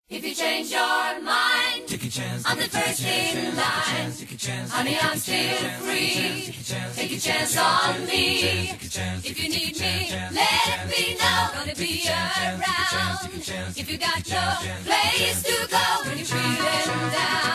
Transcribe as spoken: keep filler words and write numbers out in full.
If you change your mind, take a chance, I'm the first in line. Honey, I'm still free. Take a chance on me. If you need me, let me know. Gonna be around. If you got no place to go when you're feeling down.